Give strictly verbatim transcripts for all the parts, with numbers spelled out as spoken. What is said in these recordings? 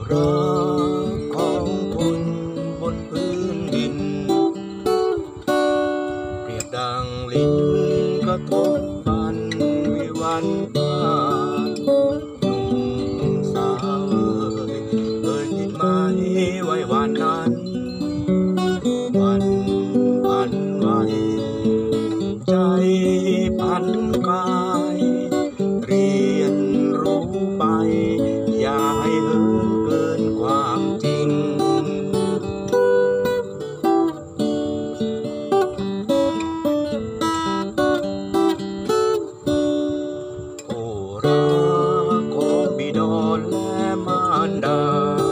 รักของคนบนพื้นดินเปรียบดังลิ้นกระทบฟันวิวันวานหนุ่มสาวเอ่ยเอ่ยคิดไหมไว้วันนั้นวันพันไหวใจพันกายเรียนรู้ไปอย่าให้เหินเกินความจริงโอ้รักของบิดาและมารดา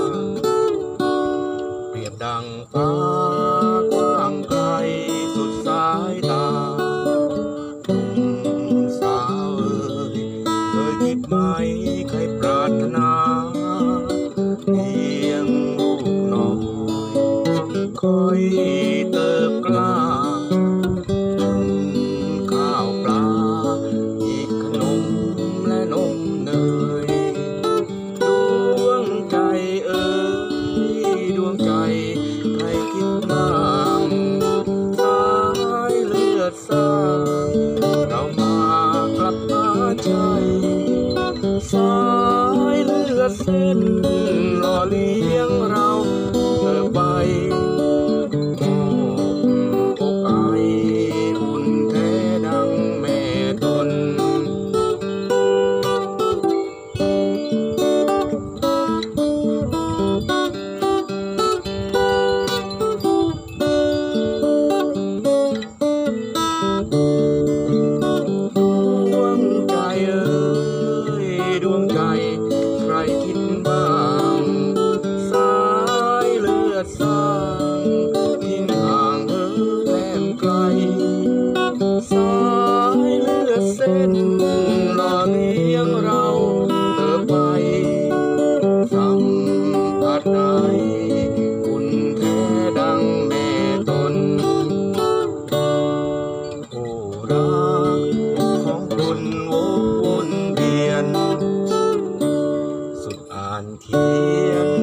เปรียบดังฟ้ากว้างไกลสุดสายตาหนุ่มสาวเอ่ยเคยคิดไหมใครปรารถนาเพียงลูกน้อยคอยเติบกล้าถึงข้าวปลาอีกขนมและนมเนยดวงใจเอ่ยดวงใจใครคิดบ้างสายเลือดสร้างเรามากลับมาใจสายเลือดเส้นหล่อเลี้ยงเราเธอไปมอบอกไออุ่นแท้ดังแม่ตนดวงใจเอ่ยดวงใจใครคิดบ้างสายเลือดสร้างยิ่งห่างเหินแนมไกลสายเลือดเส้นหล่อเลี้ยงเราเติบไปสัมผัสได้คุณแท้ดังแม่ตนโอ้รักของคนวนเวียนสุดอ่านเขียน